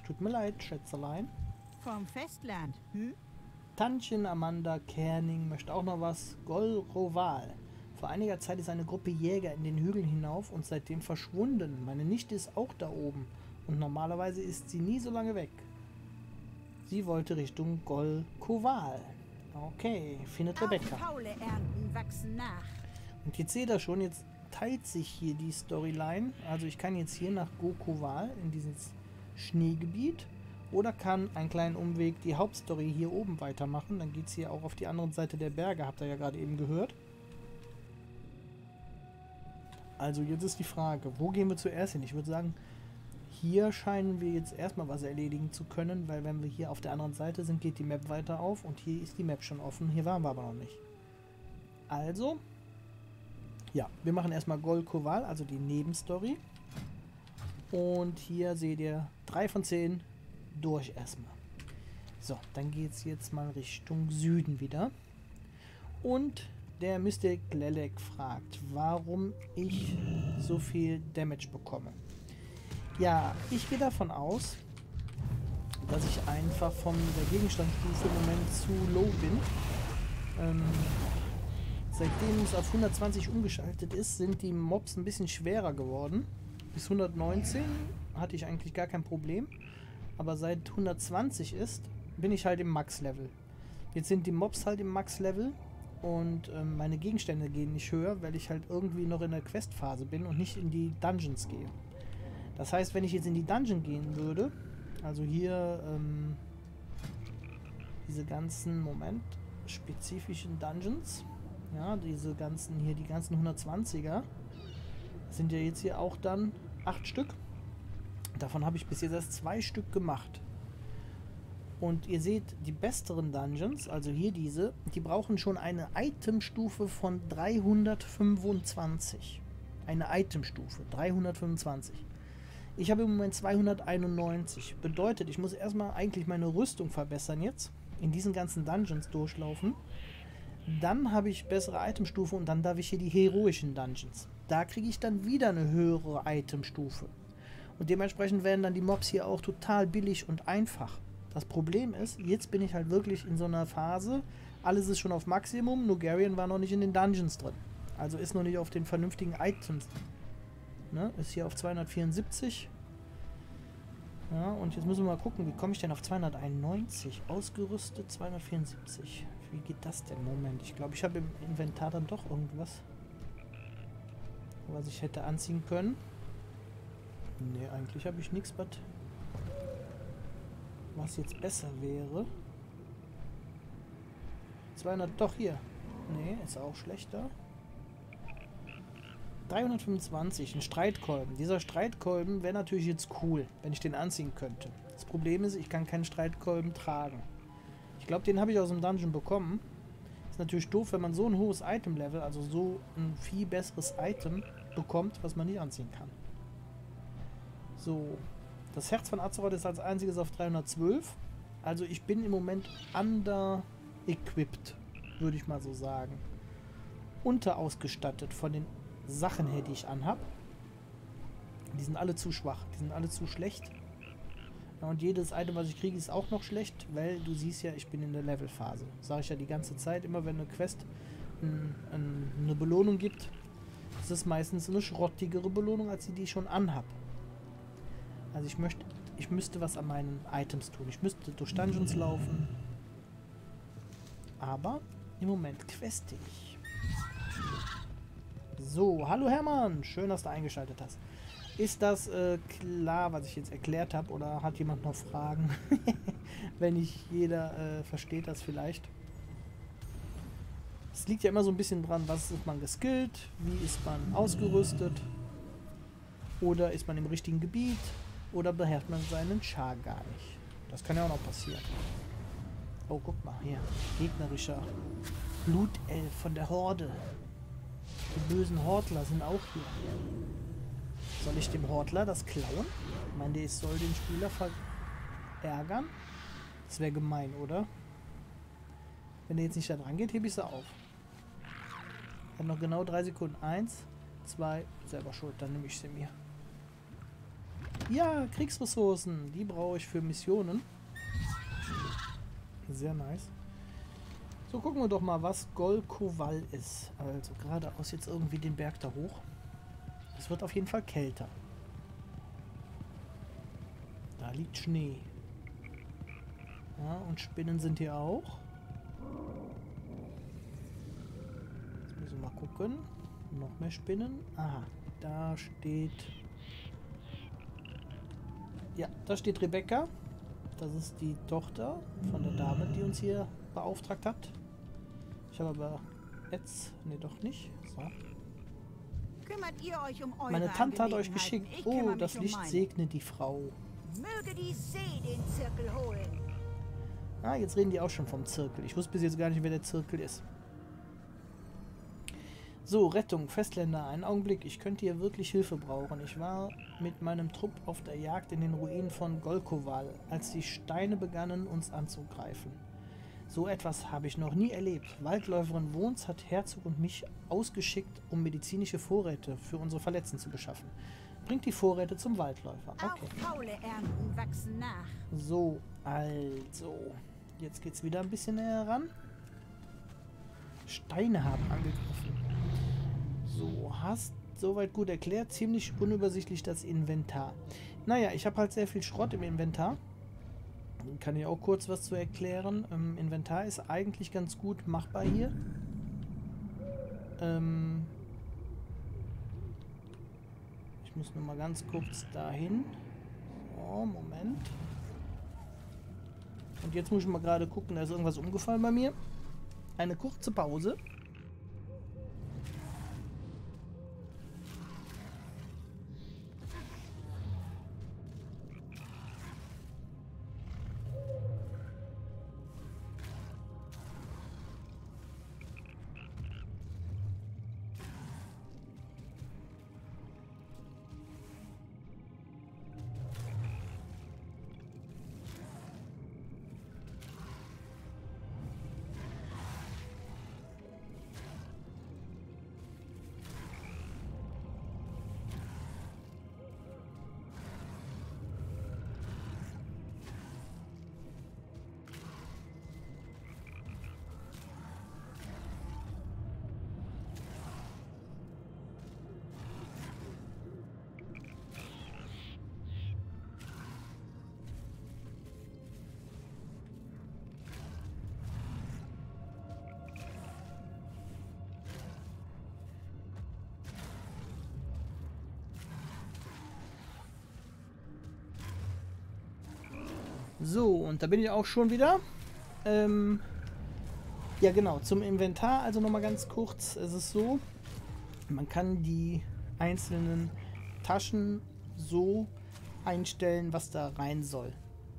Tut mir leid, Schätzelein. Vom Festland, hm? Tantchen Amanda Kerning möchte auch noch was. Golroval. Vor einiger Zeit ist eine Gruppe Jäger in den Hügel hinauf und seitdem verschwunden. Meine Nichte ist auch da oben. Und normalerweise ist sie nie so lange weg. Sie wollte Richtung Golkoval. Okay, findet Rebecca. Auch faule Ernten wachsen nach. Und jetzt seht ihr schon, jetzt teilt sich hier die Storyline. Also ich kann jetzt hier nach Golkoval in dieses Schneegebiet. Oder kann einen kleinen Umweg die Hauptstory hier oben weitermachen. Dann geht es hier auch auf die andere Seite der Berge, habt ihr ja gerade eben gehört. Also jetzt ist die Frage, wo gehen wir zuerst hin? Ich würde sagen, hier scheinen wir jetzt erstmal was erledigen zu können, weil wenn wir hier auf der anderen Seite sind, geht die Map weiter auf und hier ist die Map schon offen. Hier waren wir aber noch nicht. Also, ja, wir machen erstmal Golkoval, also die Nebenstory. Und hier seht ihr 3 von 10 durch erstmal. So, dann geht es jetzt mal Richtung Süden wieder. Und der Mystic Lelek fragt, warum ich so viel Damage bekomme. Ja, ich gehe davon aus, dass ich einfach von der Gegenstandsstufe im Moment zu low bin. Seitdem es auf 120 umgeschaltet ist, sind die Mobs ein bisschen schwerer geworden. Bis 119 hatte ich eigentlich gar kein Problem. Aber seit 120 ist, bin ich halt im Max-Level. Jetzt sind die Mobs halt im Max-Level. Und meine Gegenstände gehen nicht höher, weil ich halt irgendwie noch in der Questphase bin und nicht in die Dungeons gehe. Das heißt, wenn ich jetzt in die Dungeon gehen würde, also hier diese ganzen, spezifischen Dungeons, ja, diese ganzen hier, die ganzen 120er, sind ja jetzt hier auch dann 8 Stück. Davon habe ich bis jetzt erst 2 Stück gemacht. Und ihr seht, die besseren Dungeons, also hier diese, die brauchen schon eine Itemstufe von 325. Eine Itemstufe, 325. Ich habe im Moment 291. Bedeutet, ich muss erstmal eigentlich meine Rüstung verbessern jetzt. In diesen ganzen Dungeons durchlaufen. Dann habe ich bessere Itemstufe und dann darf ich hier die heroischen Dungeons. Da kriege ich dann wieder eine höhere Itemstufe. Und dementsprechend werden dann die Mobs hier auch total billig und einfach. Das Problem ist, jetzt bin ich halt wirklich in so einer Phase, alles ist schon auf Maximum, Nogarian war noch nicht in den Dungeons drin. Also ist noch nicht auf den vernünftigen Items. Ne? Ist hier auf 274. Ja, und jetzt müssen wir mal gucken, wie komme ich denn auf 291? Ausgerüstet 274. Wie geht das denn? Moment, ich glaube, ich habe im Inventar dann doch irgendwas, was ich hätte anziehen können. Ne, eigentlich habe ich nichts, was jetzt besser wäre. 200, doch hier. Ne, ist auch schlechter. 325, ein Streitkolben. Dieser Streitkolben wäre natürlich jetzt cool, wenn ich den anziehen könnte. Das Problem ist, ich kann keinen Streitkolben tragen. Ich glaube, den habe ich aus dem Dungeon bekommen. Ist natürlich doof, wenn man so ein hohes Item-Level, also so ein viel besseres Item bekommt, was man nicht anziehen kann. So, das Herz von Azeroth ist als einziges auf 312. Also ich bin im Moment under-equipped, würde ich mal so sagen. Unterausgestattet von den Sachen her, die ich anhab. Die sind alle zu schwach, die sind alle zu schlecht. Ja, und jedes Item, was ich kriege, ist auch noch schlecht, weil du siehst ja, ich bin in der Levelphase. Sage ich ja die ganze Zeit, immer wenn eine Quest eine Belohnung gibt, ist es meistens eine schrottigere Belohnung, als die ich schon anhab. Also ich müsste was an meinen Items tun. Ich müsste durch Dungeons laufen. Aber im Moment queste ich. So, hallo Hermann. Schön, dass du eingeschaltet hast. Ist das klar, was ich jetzt erklärt habe? Oder hat jemand noch Fragen? Wenn nicht jeder versteht das vielleicht. Es liegt ja immer so ein bisschen dran, was ist man geskillt? Wie ist man ausgerüstet? Oder ist man im richtigen Gebiet? Oder beherrscht man seinen Char gar nicht? Das kann ja auch noch passieren. Oh, guck mal, hier. Gegnerischer Blutelf von der Horde. Die bösen Hortler sind auch hier. Soll ich dem Hortler das klauen? Ich meine, ich soll den Spieler verärgern? Das wäre gemein, oder? Wenn der jetzt nicht da dran geht, hebe ich sie auf. Ich habe noch genau 3 Sekunden. 1, 2, selber schuld, dann nehme ich sie mir. Ja, Kriegsressourcen. Die brauche ich für Missionen. Sehr nice. So, gucken wir doch mal, was Golkoval ist. Also geradeaus jetzt irgendwie den Berg da hoch. Es wird auf jeden Fall kälter. Da liegt Schnee. Ja, und Spinnen sind hier auch. Jetzt müssen wir mal gucken. Noch mehr Spinnen. Aha, da steht... Ja, da steht Rebecca. Das ist die Tochter von der Dame, die uns hier beauftragt hat. Ich habe aber jetzt... Ne, doch nicht. So. Kümmert ihr euch um eure Meine Tante hat euch Angelegenheiten. geschickt. Ich Oh, kümmere das mich um Licht meine. segne die Frau. Möge die See den Zirkel holen. Ah, jetzt reden die auch schon vom Zirkel. Ich wusste bis jetzt gar nicht, wer der Zirkel ist. So, Rettung, Festländer, einen Augenblick. Ich könnte hier wirklich Hilfe brauchen. Ich war mit meinem Trupp auf der Jagd in den Ruinen von Golkoval, als die Steine begannen, uns anzugreifen. So etwas habe ich noch nie erlebt. Waldläuferin Wons hat Herzog und mich ausgeschickt, um medizinische Vorräte für unsere Verletzten zu beschaffen. Bringt die Vorräte zum Waldläufer. Okay. Auch faule Ernten wachsen nach. So, also. Jetzt geht's wieder ein bisschen näher ran. Steine haben angegriffen. So, hast soweit gut erklärt. Ziemlich unübersichtlich das Inventar. Naja, ich habe halt sehr viel Schrott im Inventar. Kann ich auch kurz was zu erklären. Inventar ist eigentlich ganz gut machbar hier. Ich muss nur mal ganz kurz dahin. So, Moment. Und jetzt muss ich mal gerade gucken, da ist irgendwas umgefallen bei mir. Eine kurze Pause. So, und da bin ich auch schon wieder. Ja genau, zum Inventar, also nochmal ganz kurz. Es ist so, man kann die einzelnen Taschen so einstellen, was da rein soll.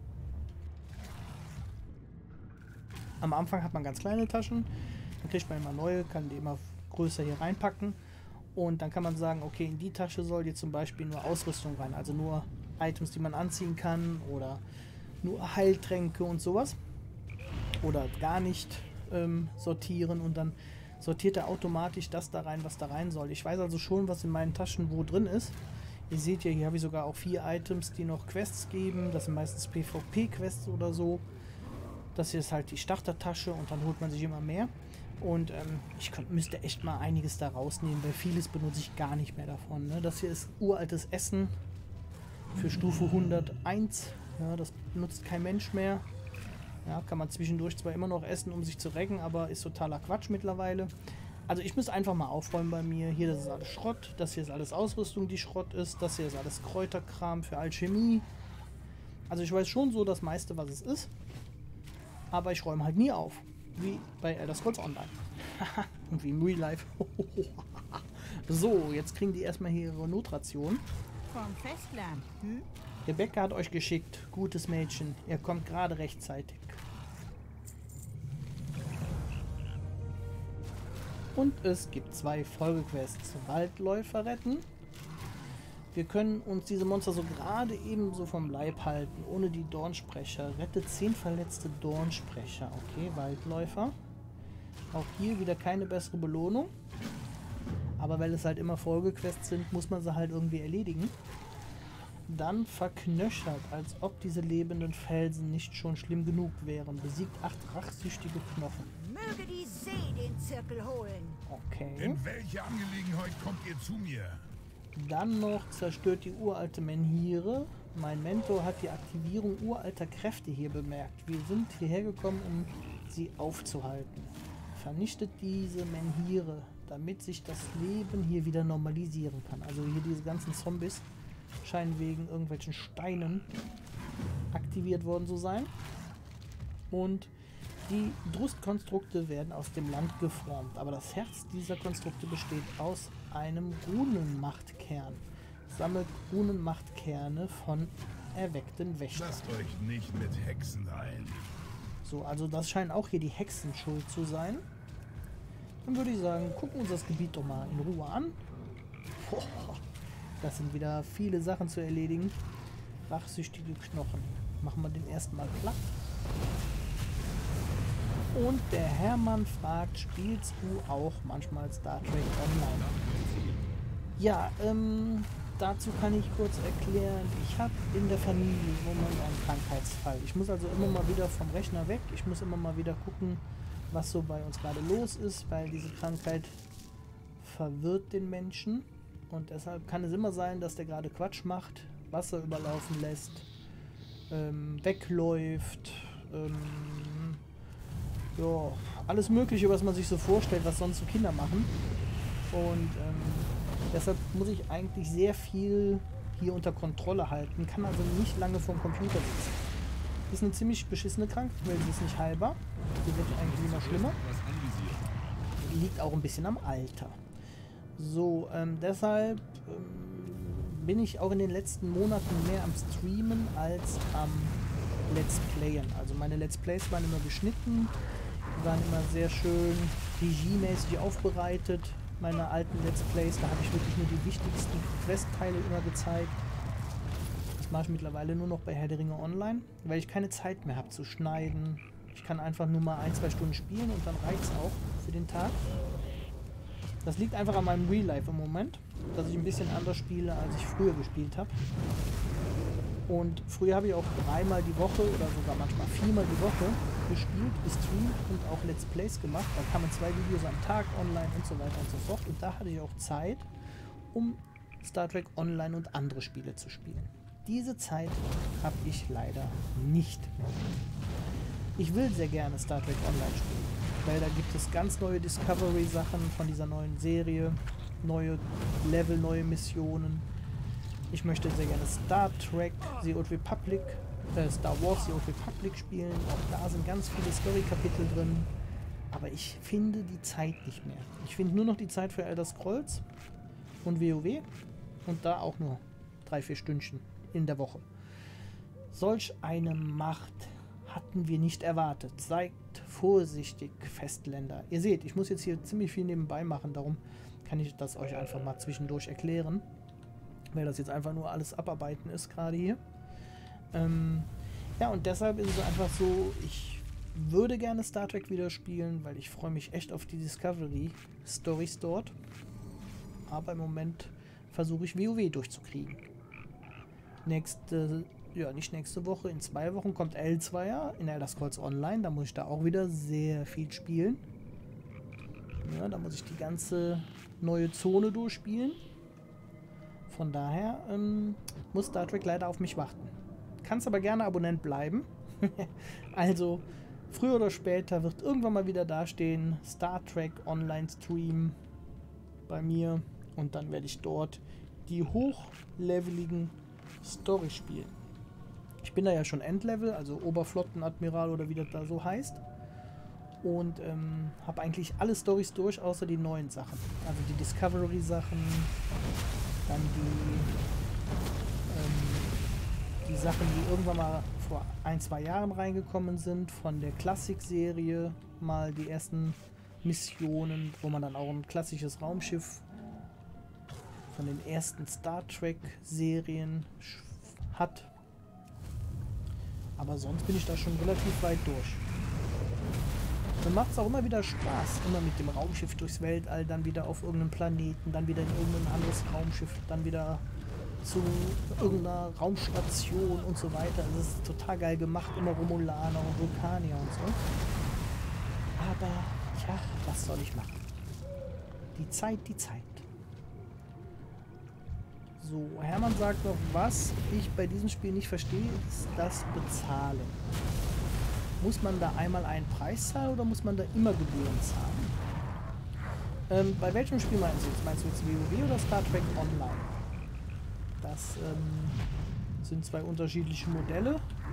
Am Anfang hat man ganz kleine Taschen, dann kriegt man immer neue, kann die immer größer hier reinpacken. Und dann kann man sagen, okay, in die Tasche soll jetzt zum Beispiel nur Ausrüstung rein, also nur Items, die man anziehen kann oder nur Heiltränke und sowas. Oder gar nicht sortieren und dann sortiert er automatisch das da rein, was da rein soll. Ich weiß also schon, was in meinen Taschen wo drin ist. Ihr seht ja, hier habe ich sogar auch 4 Items, die noch Quests geben. Das sind meistens PvP-Quests oder so. Das hier ist halt die Startertasche und dann holt man sich immer mehr. Und ich müsste echt mal einiges da rausnehmen, weil vieles benutze ich gar nicht mehr davon. Ne? Das hier ist uraltes Essen für Stufe 101. Ja, das benutzt kein Mensch mehr. Ja, kann man zwischendurch zwar immer noch essen, um sich zu recken, aber ist totaler Quatsch mittlerweile. Also ich müsste einfach mal aufräumen bei mir. Hier, das ist alles Schrott. Das hier ist alles Ausrüstung, die Schrott ist. Das hier ist alles Kräuterkram für Alchemie. Also ich weiß schon so das meiste, was es ist. Aber ich räume halt nie auf. Wie bei Elder Scrolls Online. Und wie im Real Life. So, jetzt kriegen die erstmal hier ihre Notration. Vom Festland, hm? Rebecca hat euch geschickt. Gutes Mädchen. Ihr kommt gerade rechtzeitig. Und es gibt 2 Folgequests. Waldläufer retten. Wir können uns diese Monster so gerade ebenso vom Leib halten, ohne die Dornsprecher. Rette 10 verletzte Dornsprecher. Okay, Waldläufer. Auch hier wieder keine bessere Belohnung. Aber weil es halt immer Folgequests sind, muss man sie halt irgendwie erledigen. Dann verknöchert, als ob diese lebenden Felsen nicht schon schlimm genug wären. Besiegt 8 rachsüchtige Knochen. Möge die See den Zirkel holen. Okay. In welche Angelegenheit kommt ihr zu mir? Dann noch zerstört die uralte Menhire. Mein Mentor hat die Aktivierung uralter Kräfte hier bemerkt. Wir sind hierher gekommen, um sie aufzuhalten. Vernichtet diese Menhire, damit sich das Leben hier wieder normalisieren kann. Also hier diese ganzen Zombies scheinen wegen irgendwelchen Steinen aktiviert worden zu sein. Und die Drustkonstrukte werden aus dem Land geformt. Aber das Herz dieser Konstrukte besteht aus einem Runenmachtkern. Sammelt Runenmachtkerne von erweckten Wächtern. Lasst euch nicht mit Hexen ein. So, also das scheint auch hier die Hexen schuld zu sein. Dann würde ich sagen, gucken wir uns das Gebiet doch mal in Ruhe an. Boah, das sind wieder viele Sachen zu erledigen. Rachsüchtige Knochen. Machen wir den ersten Mal platt. Und der Hermann fragt, spielst du auch manchmal Star Trek Online? Ja, dazu kann ich kurz erklären, ich habe in der Familie im Moment einen Krankheitsfall. Ich muss also immer mal wieder vom Rechner weg. Ich muss immer mal wieder gucken, was so bei uns gerade los ist, weil diese Krankheit verwirrt den Menschen. Und deshalb kann es immer sein, dass der gerade Quatsch macht, Wasser überlaufen lässt, wegläuft, ja, alles Mögliche, was man sich so vorstellt, was sonst so Kinder machen. Und deshalb muss ich eigentlich sehr viel hier unter Kontrolle halten, kann also nicht lange vorm Computer sitzen. Ist eine ziemlich beschissene Krankheit, weil sie ist nicht heilbar. Die wird eigentlich immer schlimmer. Liegt auch ein bisschen am Alter. So, deshalb bin ich auch in den letzten Monaten mehr am Streamen als am Let's Playen. Also meine Let's Plays waren immer geschnitten, waren immer sehr schön regiemäßig aufbereitet. Meine alten Let's Plays, da habe ich wirklich nur die wichtigsten Questteile immer gezeigt. Das mache ich mittlerweile nur noch bei Herr der Ringe Online, weil ich keine Zeit mehr habe zu schneiden. Ich kann einfach nur mal 1-2 Stunden spielen und dann reicht es auch für den Tag. Das liegt einfach an meinem Real Life im Moment, dass ich ein bisschen anders spiele, als ich früher gespielt habe. Und früher habe ich auch 3-mal die Woche oder sogar manchmal 4-mal die Woche gespielt, gestreamt und auch Let's Plays gemacht. Da kamen 2 Videos am Tag online und so weiter und so fort. Und da hatte ich auch Zeit, um Star Trek Online und andere Spiele zu spielen. Diese Zeit habe ich leider nicht mehr. Ich will sehr gerne Star Trek Online spielen, weil da gibt es ganz neue Discovery-Sachen von dieser neuen Serie, neue Level, neue Missionen. Ich möchte sehr gerne Star Trek, The Old Republic, Star Wars, The Old Republic spielen. Auch da sind ganz viele Story-Kapitel drin. Aber ich finde die Zeit nicht mehr. Ich finde nur noch die Zeit für Elder Scrolls und WoW. Und da auch nur 3-4 Stündchen in der Woche. Solch eine Macht hatten wir nicht erwartet. Seid vorsichtig, Festländer. Ihr seht, ich muss jetzt hier ziemlich viel nebenbei machen. Darum kann ich das euch einfach mal zwischendurch erklären. Weil das jetzt einfach nur alles abarbeiten ist gerade hier. Ja, und deshalb ist es einfach so, ich würde gerne Star Trek wieder spielen, weil ich freue mich echt auf die Discovery-Stories dort. Aber im Moment versuche ich WoW durchzukriegen. Nicht nächste Woche, in 2 Wochen kommt L2 in Elder Scrolls Online. Da muss ich da auch wieder sehr viel spielen. Ja, da muss ich die ganze neue Zone durchspielen. Von daher muss Star Trek leider auf mich warten. Kannst aber gerne Abonnent bleiben. Also, früher oder später wird irgendwann mal wieder dastehen, Star Trek Online Stream bei mir. Und dann werde ich dort die hochleveligen Story spielen. Ich bin da ja schon Endlevel, also Oberflottenadmiral oder wie das da so heißt. Und habe eigentlich alle Storys durch, außer die neuen Sachen. Also die Discovery-Sachen, dann die Sachen, die irgendwann mal vor 1-2 Jahren reingekommen sind, von der Klassik-Serie, mal die ersten Missionen, wo man dann auch ein klassisches Raumschiff von den ersten Star Trek-Serien hat. Aber sonst bin ich da schon relativ weit durch. Dann macht es auch immer wieder Spaß, immer mit dem Raumschiff durchs Weltall, dann wieder auf irgendeinem Planeten, dann wieder in irgendein anderes Raumschiff, dann wieder zu irgendeiner Raumstation und so weiter. Also es ist total geil gemacht, immer Romulaner und Vulkanier und so. Aber, tja, was soll ich machen? Die Zeit, die Zeit. So, Hermann sagt noch, was ich bei diesem Spiel nicht verstehe, ist das Bezahlen. Muss man da einmal einen Preis zahlen oder muss man da immer Gebühren zahlen? Bei welchem Spiel meinst du jetzt? Meinst du jetzt WoW oder Star Trek Online? Das sind zwei unterschiedliche Modelle.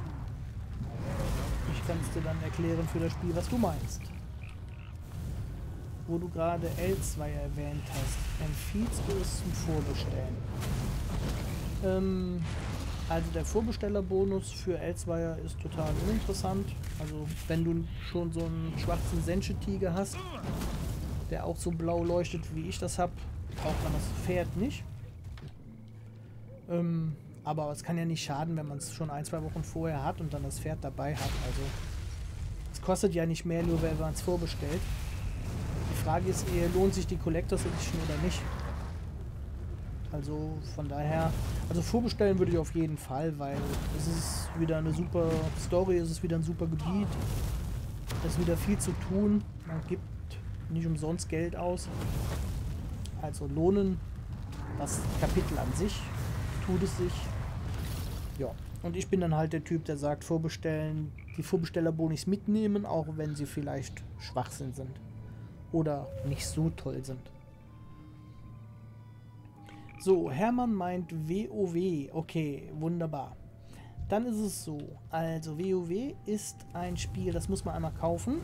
Ich kann es dir dann erklären für das Spiel, was du meinst. Wo du gerade L2 erwähnt hast, empfiehlst du es zum Vorbestellen? Also der Vorbestellerbonus für L2 ist total uninteressant. Also wenn du schon so einen schwarzen Senche-Tiger hast, der auch so blau leuchtet, wie ich das habe, braucht man das Pferd nicht. Aber es kann ja nicht schaden, wenn man es schon 1-2 Wochen vorher hat und dann das Pferd dabei hat. Also es kostet ja nicht mehr, nur wenn man es vorbestellt. Die Frage ist eher, lohnt sich die Collectors Edition oder nicht? Also von daher, also vorbestellen würde ich auf jeden Fall, weil es ist wieder eine super Story, es ist wieder ein super Gebiet, es ist wieder viel zu tun, man gibt nicht umsonst Geld aus. Also lohnen das Kapitel an sich, tut es sich. Ja, und ich bin dann halt der Typ, der sagt, vorbestellen, die Vorbestellerbonis mitnehmen, auch wenn sie vielleicht Schwachsinn sind. Oder nicht so toll sind. So, Hermann meint WoW. Okay, wunderbar. Dann ist es so. Also, WoW ist ein Spiel, das muss man einmal kaufen.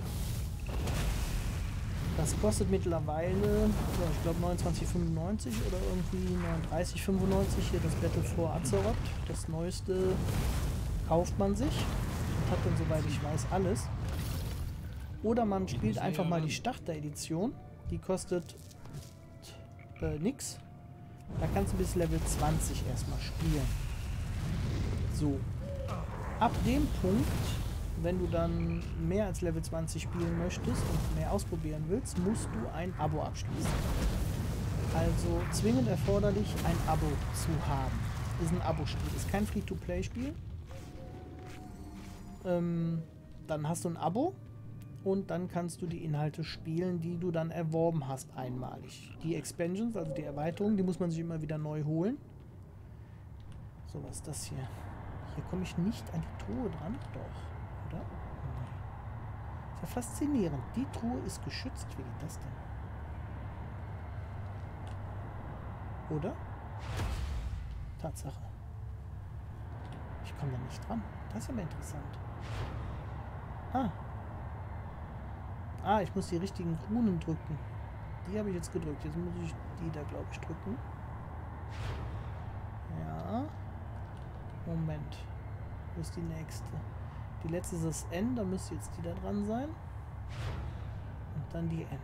Das kostet mittlerweile, ja, ich glaube 29,95 oder irgendwie 39,95. Hier das Battle for Azeroth. Das neueste kauft man sich und hat dann, soweit ich weiß, alles. Oder man spielt einfach mal die Starter-Edition. Die kostet nix. Da kannst du bis Level 20 erstmal spielen. So. Ab dem Punkt, wenn du dann mehr als Level 20 spielen möchtest und mehr ausprobieren willst, musst du ein Abo abschließen. Also zwingend erforderlich, ein Abo zu haben. Ist ein Abo-Spiel. Ist kein Free-to-Play-Spiel. Dann hast du ein Abo. Und dann kannst du die Inhalte spielen, die du dann erworben hast einmalig. Die Expansions, also die Erweiterungen, die muss man sich immer wieder neu holen. So, was ist das hier? Hier komme ich nicht an die Truhe dran. Doch, oder? Nee. Ist ja faszinierend. Die Truhe ist geschützt. Wie geht das denn? Oder? Tatsache. Ich komme da nicht dran. Das ist ja mal interessant. Ich muss die richtigen Runen drücken. Die habe ich jetzt gedrückt. Jetzt muss ich die da, glaube ich, drücken. Ja. Moment. Wo ist die nächste? Die letzte ist das N. Da müsste jetzt die da dran sein. Und dann die N.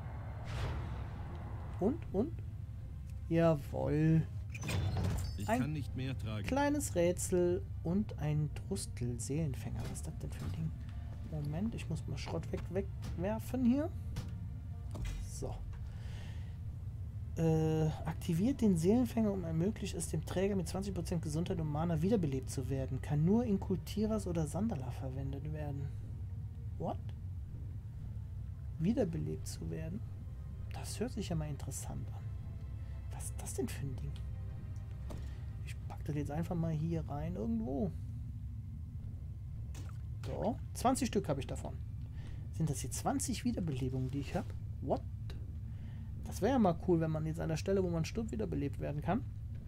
Und? Jawohl. Ich kann nicht mehr tragen. Kleines Rätsel und ein Drustel-Seelenfänger. Was ist das denn für ein Ding? Moment, ich muss mal Schrott wegwerfen hier. So. Aktiviert den Seelenfänger und ermöglicht es dem Träger mit 20% Gesundheit und Mana wiederbelebt zu werden. Kann nur in Kultierers oder Sandala verwendet werden. What? Wiederbelebt zu werden? Das hört sich ja mal interessant an. Was ist das denn für ein Ding? Ich packe das jetzt einfach mal hier rein irgendwo. So, 20 Stück habe ich davon. Sind das jetzt 20 Wiederbelebungen, die ich habe? What? Das wäre ja mal cool, wenn man jetzt an der Stelle, wo man stirbt, wiederbelebt werden kann.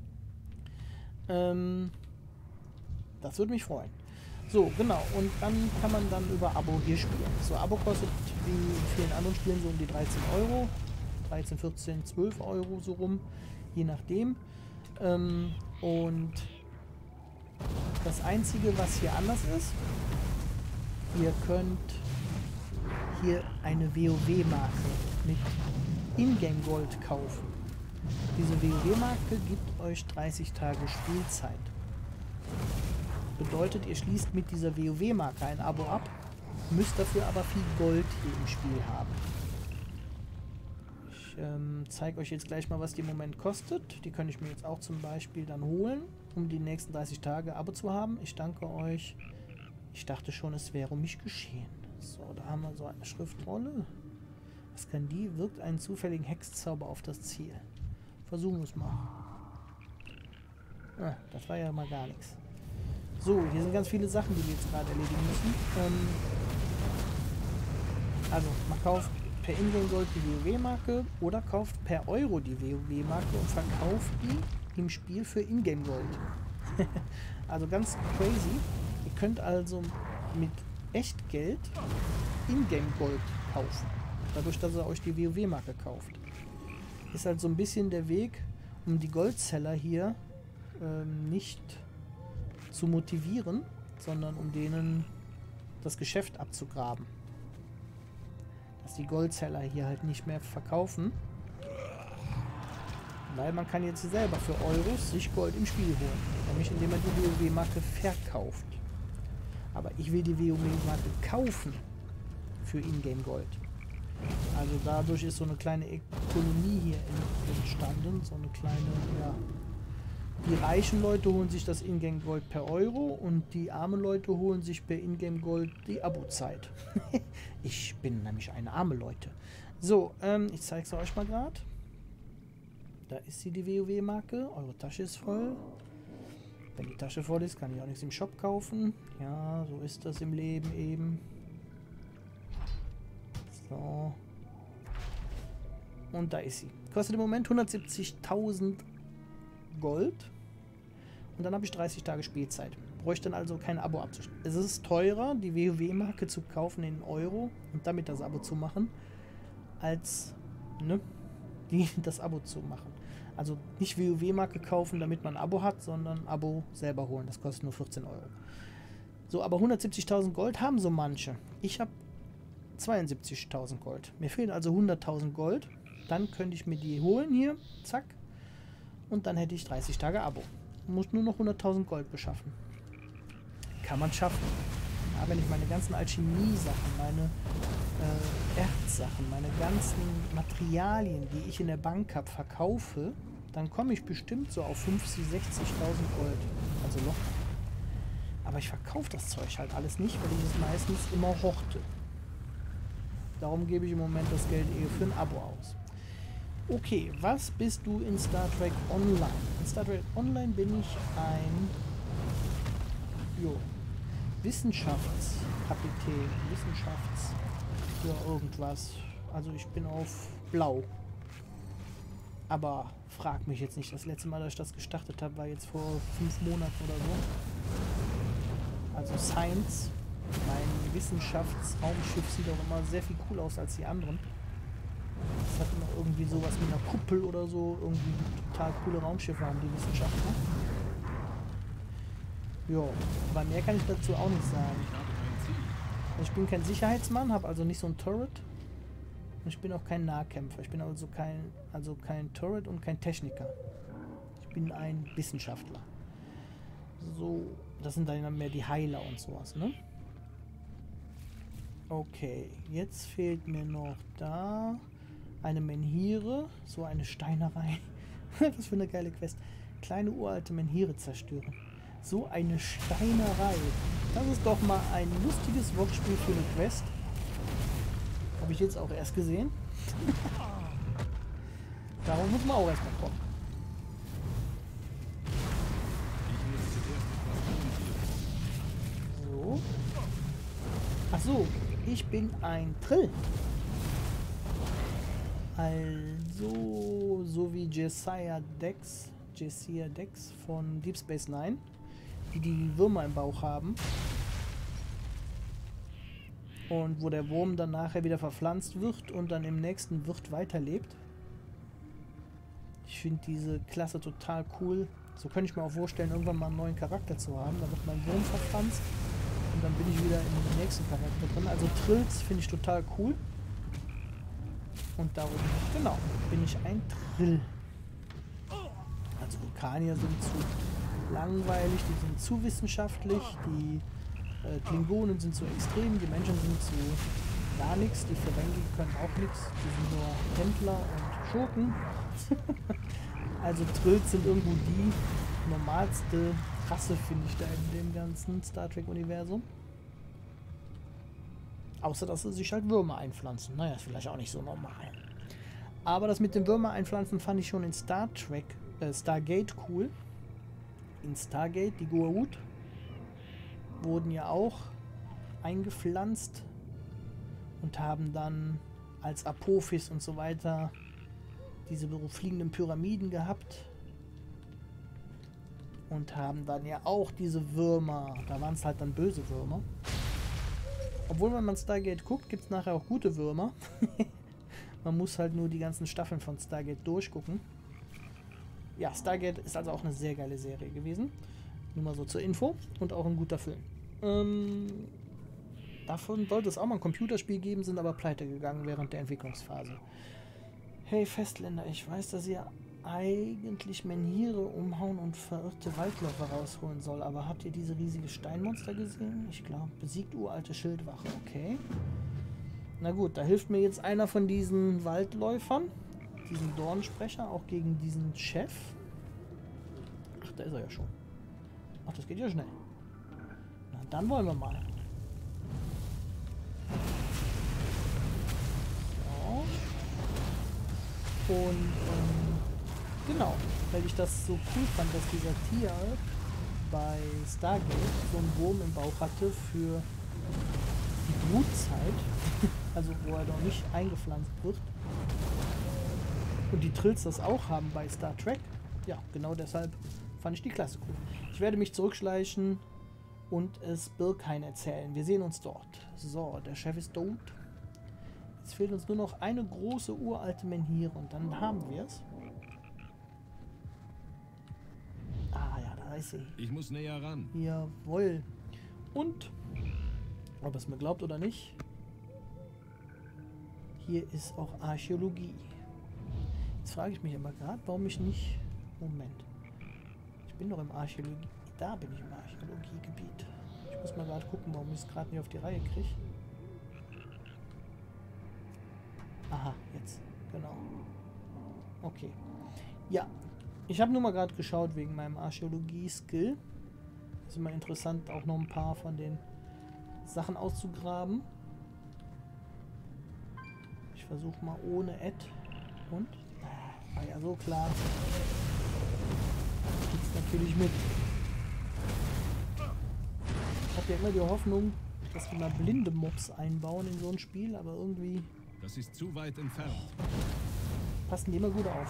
Das würde mich freuen. So, genau. Und dann kann man dann über Abo hier spielen. So, Abo kostet wie in vielen anderen Spielen so um die 13 Euro. 13, 14, 12 Euro so rum. Je nachdem. Und das Einzige, was hier anders ist, ihr könnt hier eine WoW-Marke mit Ingame-Gold kaufen. Diese WoW-Marke gibt euch 30 Tage Spielzeit. Bedeutet, ihr schließt mit dieser WoW-Marke ein Abo ab, müsst dafür aber viel Gold hier im Spiel haben. Ich zeige euch jetzt gleich mal, was die im Moment kostet. Die könnte ich mir jetzt auch zum Beispiel dann holen, um die nächsten 30 Tage Abo zu haben. Ich danke euch. Ich dachte schon, es wäre um mich geschehen. So, da haben wir so eine Schriftrolle. Was kann die? Wirkt einen zufälligen Hexzauber auf das Ziel. Versuchen wir es mal. Ah, das war ja mal gar nichts. So, hier sind ganz viele Sachen, die wir jetzt gerade erledigen müssen. Also, man kauft per Ingame-Gold die WoW-Marke oder kauft per Euro die WoW-Marke und verkauft die im Spiel für Ingame-Gold. Also ganz crazy. Ihr könnt also mit Echtgeld Ingame-Gold kaufen. Dadurch, dass ihr euch die WoW-Marke kauft. Ist halt so ein bisschen der Weg, um die Goldseller hier nicht zu motivieren, sondern um denen das Geschäft abzugraben. Dass die Goldseller hier halt nicht mehr verkaufen. Weil man kann jetzt selber für Euros sich Gold im Spiel holen. Nämlich indem man die WoW-Marke verkauft. Aber ich will die WoW-Marke kaufen für Ingame-Gold. Also dadurch ist so eine kleine Ökonomie hier entstanden. So eine kleine, ja. Die reichen Leute holen sich das Ingame-Gold per Euro und die armen Leute holen sich per Ingame-Gold die Abo-Zeit. Ich bin nämlich eine arme Leute. So, ich zeige es euch mal gerade. Da ist sie, die WoW-Marke. Eure Tasche ist voll. Wenn die Tasche voll ist, kann ich auch nichts im Shop kaufen. Ja, so ist das im Leben eben. So. Und da ist sie. Kostet im Moment 170.000 Gold. Und dann habe ich 30 Tage Spielzeit. Bräuchte dann also kein Abo abzuschließen. Es ist teurer, die WoW-Marke zu kaufen in Euro und damit das Abo zu machen, als das Abo zu machen. Also nicht WoW-Marke kaufen, damit man ein Abo hat, sondern Abo selber holen. Das kostet nur 14 Euro. So, aber 170.000 Gold haben so manche. Ich habe 72.000 Gold. Mir fehlen also 100.000 Gold. Dann könnte ich mir die holen hier. Zack. Und dann hätte ich 30 Tage Abo. Muss nur noch 100.000 Gold beschaffen. Kann man schaffen. Ja, wenn ich meine ganzen Alchemie-Sachen, meine Erzsachen, meine ganzen Materialien, die ich in der Bank habe, verkaufe, dann komme ich bestimmt so auf 50.000, 60.000 Gold. Also locker. Aber ich verkaufe das Zeug halt alles nicht, weil ich es meistens immer horte. Darum gebe ich im Moment das Geld eher für ein Abo aus. Okay, was bist du in Star Trek Online? In Star Trek Online bin ich ein Wissenschaftskapitän, für irgendwas. Also ich bin auf Blau. Aber frag mich jetzt nicht, das letzte Mal, dass ich das gestartet habe, war jetzt vor 5 Monaten oder so. Also Science, mein Wissenschaftsraumschiff sieht auch immer sehr viel cool aus als die anderen. Das hat immer irgendwie sowas wie eine Kuppel oder so. Irgendwie total coole Raumschiffe haben die Wissenschaftler. Jo, aber mehr kann ich dazu auch nicht sagen. Ich bin kein Sicherheitsmann, habe also nicht so ein Turret. Und ich bin auch kein Nahkämpfer. Ich bin also kein Turret und kein Techniker. Ich bin ein Wissenschaftler. So, das sind dann mehr die Heiler und sowas, ne? Okay, jetzt fehlt mir noch da eine Menhire, so eine Steinerei. Was für eine geile Quest. Kleine uralte Menhire zerstören. So eine Steinerei. Das ist doch mal ein lustiges Wortspiel für eine Quest. Habe ich jetzt auch erst gesehen. Darauf muss man auch erstmal kommen. So. Ach so, ich bin ein Trill. Also, so wie Jessiah Dex von Deep Space Nine, die Würmer im Bauch haben. Und wo der Wurm dann nachher wieder verpflanzt wird und dann im nächsten Wirt weiterlebt. Ich finde diese Klasse total cool. So könnte ich mir auch vorstellen, irgendwann mal einen neuen Charakter zu haben. Da wird mein Wurm verpflanzt und dann bin ich wieder im nächsten Charakter drin. Also Trills finde ich total cool. Und darum, genau, bin ich ein Trill. Also Vulkanier sind zu langweilig, die sind zu wissenschaftlich, die Klingonen sind zu extrem, die Menschen sind zu gar nichts. Die Ferengi können auch nichts. Die sind nur Händler und Schurken. Also Trills sind irgendwo die normalste Rasse, finde ich, da in dem ganzen Star Trek-Universum. Außer, dass sie sich halt Würmer einpflanzen. Naja, ist vielleicht auch nicht so normal. Aber das mit dem Würmer einpflanzen fand ich schon in Stargate cool. In Stargate, die Goa'uld, wurden ja auch eingepflanzt und haben dann als Apophis und so weiter diese fliegenden Pyramiden gehabt. Und haben dann ja auch diese Würmer, da waren es halt dann böse Würmer. Obwohl, wenn man Stargate guckt, gibt es nachher auch gute Würmer. Man muss halt nur die ganzen Staffeln von Stargate durchgucken. Ja, Stargate ist also auch eine sehr geile Serie gewesen. Nur mal so zur Info. Und auch ein guter Film. Davon sollte es auch mal ein Computerspiel geben, sind aber pleite gegangen während der Entwicklungsphase. Hey Festländer, ich weiß, dass ihr eigentlich Menhire umhauen und verirrte Waldläufer rausholen soll, aber habt ihr diese riesige Steinmonster gesehen? Ich glaube, besiegt uralte Schildwache, okay. Na gut, da hilft mir jetzt einer von diesen Waldläufern, diesen Dornsprecher, auch gegen diesen Chef. Ach, da ist er ja schon. Ach, das geht ja schnell. Na, dann wollen wir mal. So. Und, genau, weil ich das so cool fand, dass dieser Tier bei Stargate so einen Wurm im Bauch hatte für die Brutzeit, also wo er noch nicht eingepflanzt wird. Und die Trills das auch haben bei Star Trek. Ja, genau deshalb fand ich die Klasse cool. Ich werde mich zurückschleichen und es Birkhain erzählen. Wir sehen uns dort. So, der Chef ist tot. Jetzt fehlt uns nur noch eine große uralte Menhire und dann haben wir es. Ah ja, da ist sie. Ich muss näher ran. Jawohl. Und, ob es mir glaubt oder nicht, hier ist auch Archäologie. Jetzt frage ich mich aber gerade, warum ich nicht... Moment. Ich bin doch im Archäologie... Da bin ich im Archäologiegebiet. Ich muss mal gerade gucken, warum ich es gerade nicht auf die Reihe kriege. Aha, jetzt. Genau. Okay. Ja. Ich habe nur mal gerade geschaut wegen meinem Archäologie-Skill. Ist immer interessant, auch noch ein paar von den Sachen auszugraben. Ich versuche mal ohne Ed. Und? War ja so klar. Geht's natürlich mit. Ich habe ja immer die Hoffnung, dass wir mal blinde Mobs einbauen in so ein Spiel, aber irgendwie... Das ist zu weit entfernt. Passen die immer gut auf.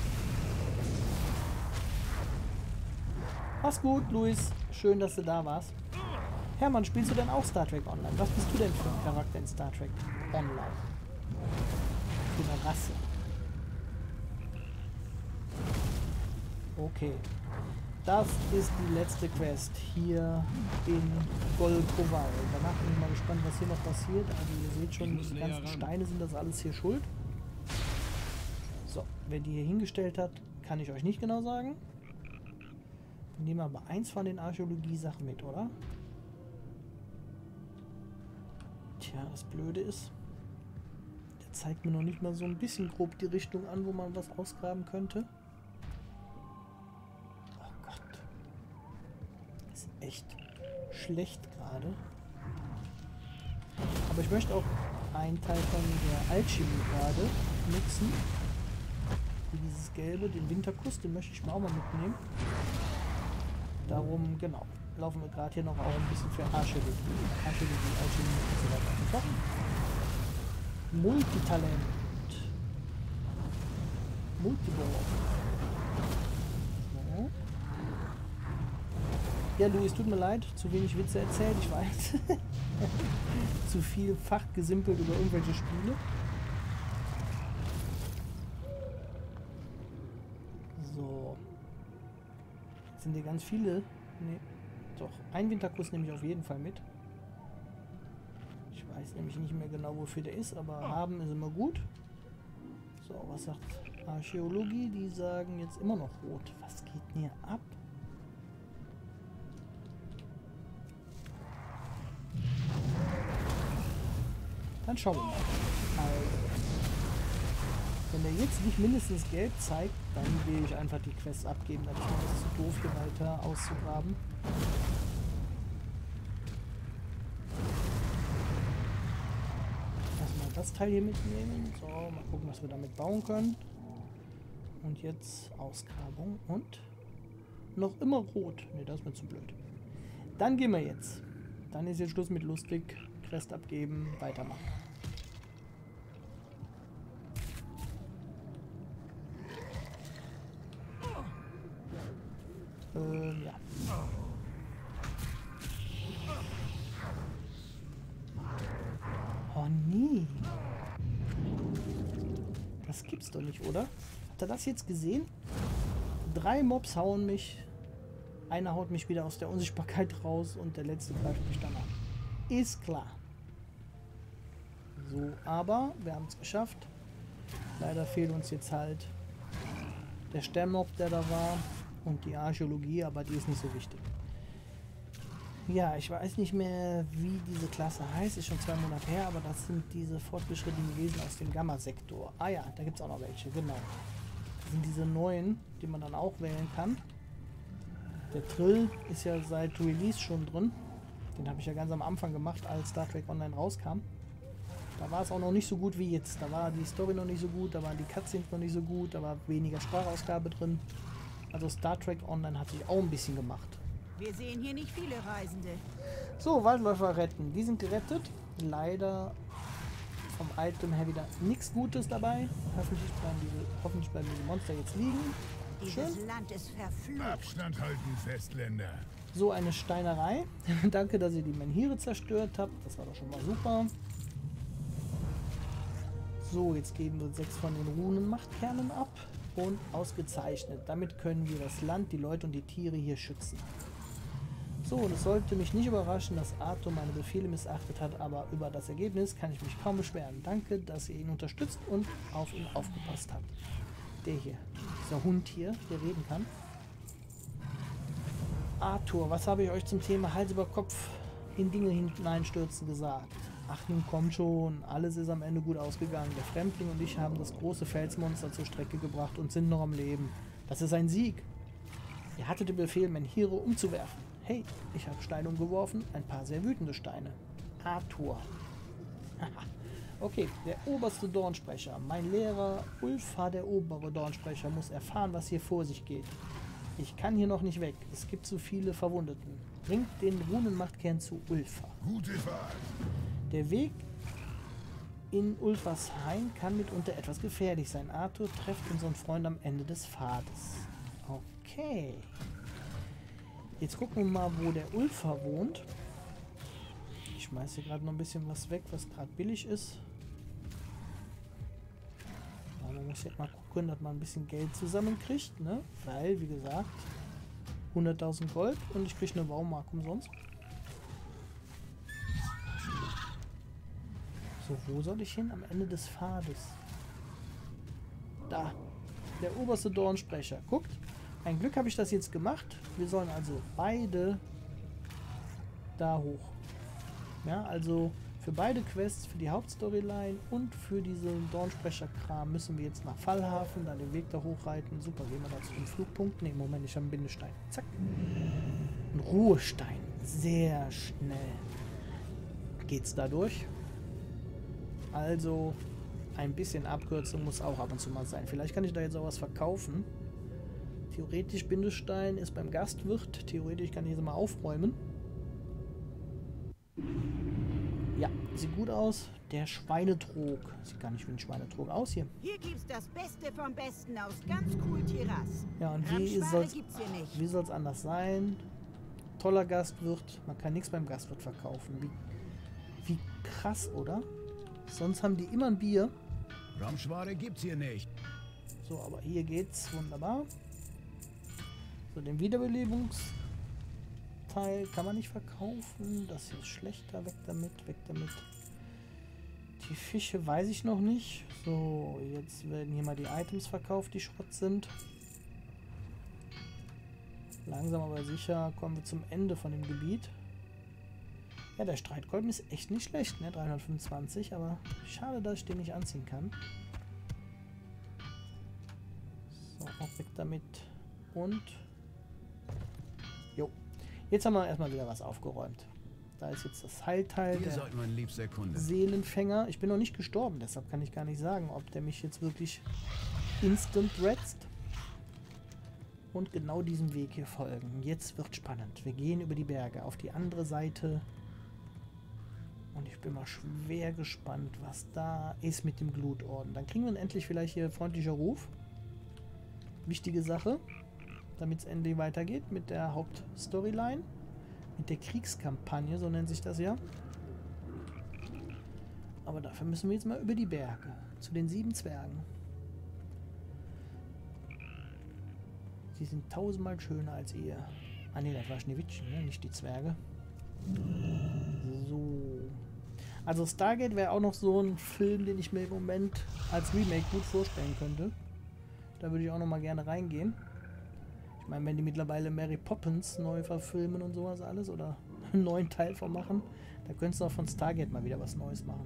Mach's gut, Luis. Schön, dass du da warst. Hermann, spielst du denn auch Star Trek Online? Was bist du denn für ein Charakter in Star Trek Online? Für eine Rasse. Okay. Das ist die letzte Quest hier in Golkoval. Danach bin ich mal gespannt, was hier noch passiert. Also ihr seht schon, die ganzen Steine sind das alles hier schuld. So, wer die hier hingestellt hat, kann ich euch nicht genau sagen. Wir nehmen aber eins von den Archäologie-Sachen mit, oder? Tja, das Blöde ist, der zeigt mir noch nicht mal so ein bisschen grob die Richtung an, wo man was ausgraben könnte. Echt schlecht gerade. Aber ich möchte auch einen Teil von der Alchemie gerade nutzen. Wie dieses gelbe, den Winterkuss, den möchte ich mir auch mal mitnehmen. Darum, genau, laufen wir gerade hier noch auch ein bisschen für Archäologie, Alchemie und so weiter und so fort. Multitalent. Multiball. So. Ja, Luis, tut mir leid, zu wenig Witze erzählt, ich weiß. Zu viel fachgesimpelt über irgendwelche Spiele. So. Jetzt sind hier ganz viele. Nee, doch. Ein Winterkuss nehme ich auf jeden Fall mit. Ich weiß nämlich nicht mehr genau, wofür der ist, aber haben ist immer gut. So, was sagt Archäologie? Die sagen jetzt immer noch rot. Was geht denn hier ab? Dann schauen wir mal. Also, wenn der jetzt nicht mindestens gelb zeigt, dann will ich einfach die Quests abgeben. Dann ist mir das zu doof, hier weiter auszugraben. Erstmal das Teil hier mitnehmen. So, mal gucken, was wir damit bauen können. Und jetzt Ausgrabung und noch immer rot. Ne, das ist mir zu blöd. Dann gehen wir jetzt. Dann ist jetzt Schluss mit lustig. Quest abgeben, weitermachen. Ja. Oh nee. Das gibt's doch nicht, oder? Habt ihr das jetzt gesehen? 3 Mobs hauen mich. Einer haut mich wieder aus der Unsichtbarkeit raus und der letzte greift mich dann an. Ist klar. So, aber wir haben es geschafft. Leider fehlt uns jetzt halt der Sternmob, der da war, und die Archäologie, aber die ist nicht so wichtig. Ja, ich weiß nicht mehr, wie diese Klasse heißt, ist schon 2 Monate her, aber das sind diese fortgeschrittenen Wesen aus dem Gamma-Sektor. Ah ja, da gibt es auch noch welche, genau. Das sind diese neuen, die man dann auch wählen kann. Der Trill ist ja seit Release schon drin. Den habe ich ja ganz am Anfang gemacht, als Star Trek Online rauskam. Da war es auch noch nicht so gut wie jetzt. Da war die Story noch nicht so gut, da waren die Cutscenes noch nicht so gut, da war weniger Sprachausgabe drin. Also Star Trek Online hat sich auch ein bisschen gemacht. Wir sehen hier nicht viele Reisende. So, Waldläufer retten. Die sind gerettet. Leider vom Item her wieder nichts Gutes dabei. Hoffentlich bleiben diese Monster jetzt liegen. Dieses Land ist verflucht. Abstand halten, Festländer. So eine Steinerei. Danke, dass ihr die Menhire zerstört habt. Das war doch schon mal super. So, jetzt geben wir 6 von den Runenmachtkernen ab. Und ausgezeichnet. Damit können wir das Land, die Leute und die Tiere hier schützen. So, und es sollte mich nicht überraschen, dass Arthur meine Befehle missachtet hat, aber über das Ergebnis kann ich mich kaum beschweren. Danke, dass ihr ihn unterstützt und auf ihn aufgepasst habt. Der hier, dieser Hund hier, der reden kann. Arthur, was habe ich euch zum Thema Hals über Kopf in Dinge hineinstürzen gesagt? Ach, nun kommt schon, alles ist am Ende gut ausgegangen. Der Fremdling und ich haben das große Felsmonster zur Strecke gebracht und sind noch am Leben. Das ist ein Sieg. Ihr hattet den Befehl, Menhire umzuwerfen. Hey, ich habe Steine umgeworfen, ein paar sehr wütende Steine. Arthur. Okay, der oberste Dornsprecher. Mein Lehrer Ulfa, der obere Dornsprecher, muss erfahren, was hier vor sich geht. Ich kann hier noch nicht weg. Es gibt zu viele Verwundeten. Bringt den Runenmachtkern zu Ulfa. Gute Fahrt. Der Weg in Ulfas Hain kann mitunter etwas gefährlich sein. Arthur trefft unseren Freund am Ende des Pfades. Okay. Jetzt gucken wir mal, wo der Ulfa wohnt. Ich schmeiße hier gerade noch ein bisschen was weg, was gerade billig ist. Aber man muss jetzt mal gucken, dass man ein bisschen Geld zusammenkriegt, ne? Weil, wie gesagt, 100.000 Gold und ich kriege eine Baumark umsonst. So, wo soll ich hin? Am Ende des Pfades. Da. Der oberste Dornsprecher. Guckt. Ein Glück habe ich das jetzt gemacht. Wir sollen also beide da hoch. Ja, also für beide Quests, für die Hauptstoryline und für diesen Dornsprecher-Kram müssen wir jetzt nach Fallhafen, dann den Weg da hochreiten. Super, gehen wir da zu dem Flugpunkt. Ne, Moment, ich habe einen Bindestein. Zack. Ein Ruhestein. Sehr schnell geht's da durch. Also ein bisschen Abkürzung muss auch ab und zu mal sein. Vielleicht kann ich da jetzt auch was verkaufen. Theoretisch Bindestein ist beim Gastwirt. Theoretisch kann ich jetzt mal aufräumen. Ja, sieht gut aus. Der Schweinetrog. Sieht gar nicht wie ein Schweinetrog aus hier. Hier gibt's das Beste vom Besten aus ganz cool Tiras. Ja, und Ramschware gibt's hier nicht. wie soll es anders sein? Toller Gastwirt. Man kann nichts beim Gastwirt verkaufen. Wie krass, oder? Sonst haben die immer ein Bier. Ramschware gibt's hier nicht. So, aber hier geht's wunderbar. So, den Wiederbelebungsteil kann man nicht verkaufen. Das hier ist schlechter. Weg damit, weg damit. Die Fische weiß ich noch nicht. So, jetzt werden hier mal die Items verkauft, die Schrott sind. Langsam aber sicher kommen wir zum Ende von dem Gebiet. Ja, der Streitkolben ist echt nicht schlecht, ne? 325, aber schade, dass ich den nicht anziehen kann. So, auch weg damit. Und... Jo. Jetzt haben wir erstmal wieder was aufgeräumt. Da ist jetzt das Heilteil, Hier der sollte man liebst erkunden. Seelenfänger. Ich bin noch nicht gestorben, deshalb kann ich gar nicht sagen, ob der mich jetzt wirklich instant retzt. Und genau diesem Weg hier folgen. Jetzt wird spannend. Wir gehen über die Berge auf die andere Seite. Und ich bin mal schwer gespannt, was da ist mit dem Glutorden. Dann kriegen wir endlich vielleicht hier freundlicher Ruf. Wichtige Sache, damit es endlich weitergeht mit der Hauptstoryline. Mit der Kriegskampagne, so nennt sich das ja. Aber dafür müssen wir jetzt mal über die Berge. Zu den 7 Zwergen. Sie sind 1000-mal schöner als ihr. Ah ne, das war Schneewittchen, ne? Nicht die Zwerge. So. Also Stargate wäre auch noch so ein Film, den ich mir im Moment als Remake gut vorstellen könnte. Da würde ich auch noch mal gerne reingehen. Ich meine, wenn die mittlerweile Mary Poppins neu verfilmen und sowas alles oder einen neuen Teil von machen, da könntest du auch von Stargate mal wieder was Neues machen.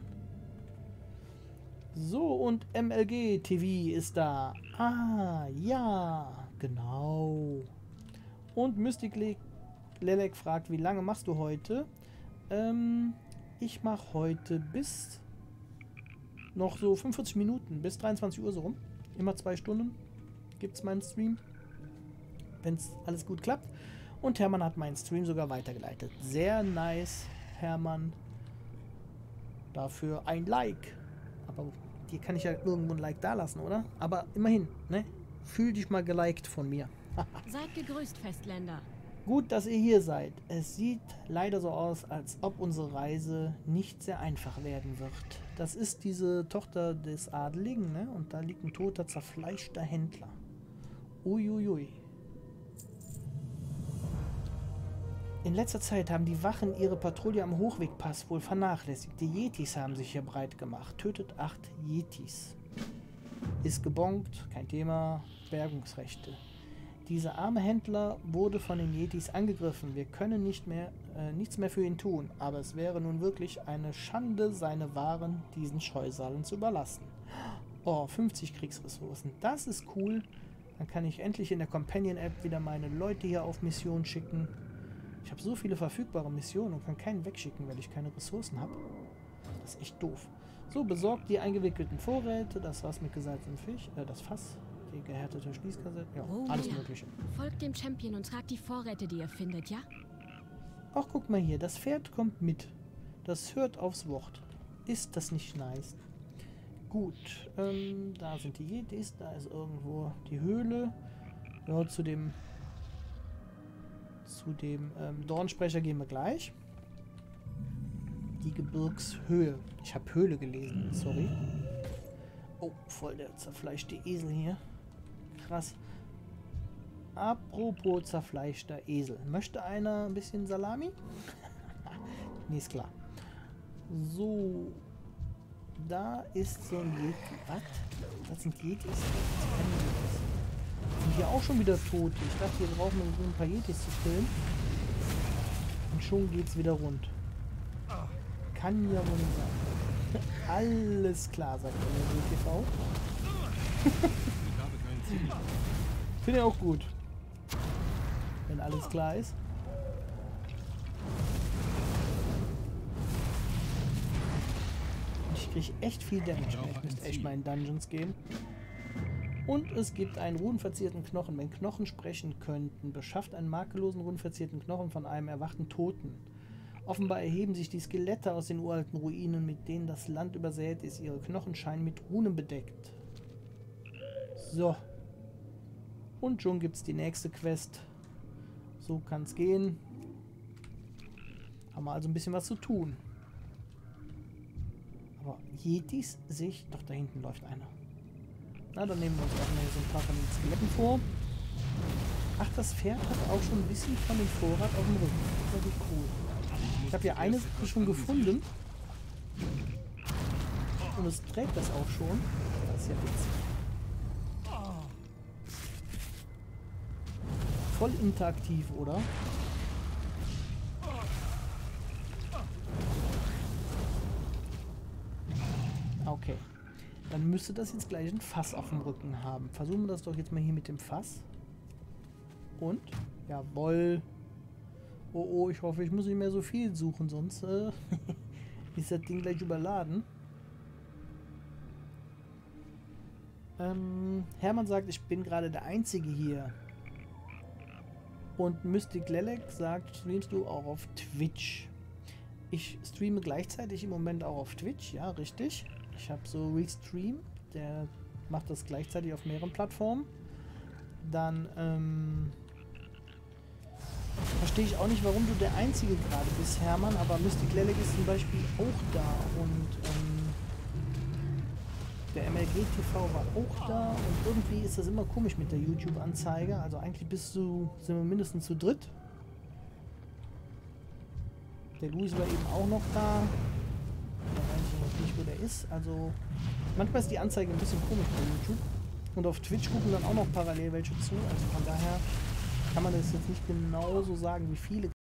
So, und MLG TV ist da. Ah, ja, genau. Und Mystic Lelek fragt, wie lange machst du heute? Ich mache heute bis noch so 45 Minuten, bis 23 Uhr so rum. Immer 2 Stunden gibt es meinen Stream, wenn es alles gut klappt. Und Hermann hat meinen Stream sogar weitergeleitet. Sehr nice, Hermann. Dafür ein Like. Aber hier kann ich ja irgendwo ein Like da lassen, oder? Aber immerhin, ne? Fühl dich mal geliked von mir. Seid gegrüßt, Festländer. Gut, dass ihr hier seid. Es sieht leider so aus, als ob unsere Reise nicht sehr einfach werden wird. Das ist diese Tochter des Adeligen, ne? Und da liegt ein toter, zerfleischter Händler. Uiuiui. In letzter Zeit haben die Wachen ihre Patrouille am Hochwegpass wohl vernachlässigt. Die Yetis haben sich hier breit gemacht. Tötet 8 Yetis. Ist gebongt, kein Thema. Bergungsrechte. Dieser arme Händler wurde von den Yetis angegriffen. Wir können nichts mehr für ihn tun. Aber es wäre nun wirklich eine Schande, seine Waren diesen Scheusalen zu überlassen. Oh, 50 Kriegsressourcen. Das ist cool. Dann kann ich endlich in der Companion-App wieder meine Leute hier auf Mission schicken. Ich habe so viele verfügbare Missionen und kann keinen wegschicken, weil ich keine Ressourcen habe. Das ist echt doof. So, besorgt die eingewickelten Vorräte, das Fass mit gesalzenem Fisch, das Fass, die gehärtete Schließkassette, ja, alles Mögliche. Folgt dem Champion und tragt die Vorräte, die ihr findet, ja? Ach, guck mal hier, das Pferd kommt mit. Das hört aufs Wort. Ist das nicht nice? Gut, da sind die Yetis, da ist irgendwo die Höhle. Ja, zu dem Dornsprecher gehen wir gleich. Die Gebirgshöhe. Ich habe Höhle gelesen, sorry. Oh, voll der zerfleischte Esel hier. Krass. Apropos zerfleischter Esel. Möchte einer ein bisschen Salami? Nee, ist klar. So. Da ist so ein Yeti. Was? Das sind Yetis? Das sind keine Yetis. Sind hier auch schon wieder tot. Ich dachte, hier brauchen wir so ein paar Yetis zu killen. Und schon geht's wieder rund. Kann ja wohl nicht sein. Alles klar, sagt der TV. Finde ich auch gut. Wenn alles klar ist. Ich kriege echt viel Damage. Ich müsste echt mal in Dungeons gehen. Und es gibt einen runenverzierten Knochen. Wenn Knochen sprechen könnten, beschafft einen makellosen runenverzierten Knochen von einem erwachten Toten. Offenbar erheben sich die Skelette aus den uralten Ruinen, mit denen das Land übersät ist. Ihre Knochen scheinen mit Runen bedeckt. So. Und schon gibt es die nächste Quest. So kann es gehen. Haben wir also ein bisschen was zu tun. Aber Yetis sehe ich... Doch, da hinten läuft einer. Na, dann nehmen wir uns auch mal so ein paar von den Skeletten vor. Ach, das Pferd hat auch schon ein bisschen von dem Vorrat auf dem Rücken. Das ist wirklich cool. Ich habe ja eine Sache schon gefunden. Und es trägt das auch schon. Das ist ja witzig. Voll interaktiv, oder? Okay. Dann müsste das jetzt gleich ein Fass auf dem Rücken haben. Versuchen wir das doch jetzt mal hier mit dem Fass. Und? Jawohl. Oh, oh, ich hoffe, ich muss nicht mehr so viel suchen, sonst ist das Ding gleich überladen. Hermann sagt, ich bin gerade der Einzige hier. Und Mystic Lelek sagt, streamst du auch auf Twitch? Ich streame gleichzeitig im Moment auch auf Twitch, ja, richtig. Ich habe so Restream, der macht das gleichzeitig auf mehreren Plattformen. Dann, verstehe ich auch nicht, warum du der Einzige gerade bist, Hermann, aber Mystic Lelek ist zum Beispiel auch da und, der MLG TV war auch da und irgendwie ist das immer komisch mit der YouTube-Anzeige. Also eigentlich sind wir mindestens zu dritt. Der Luis war eben auch noch da. Ich weiß eigentlich nicht, wo der ist. Also manchmal ist die Anzeige ein bisschen komisch bei YouTube. Und auf Twitch gucken dann auch noch parallel welche zu. Also von daher kann man das jetzt nicht genau so sagen, wie viele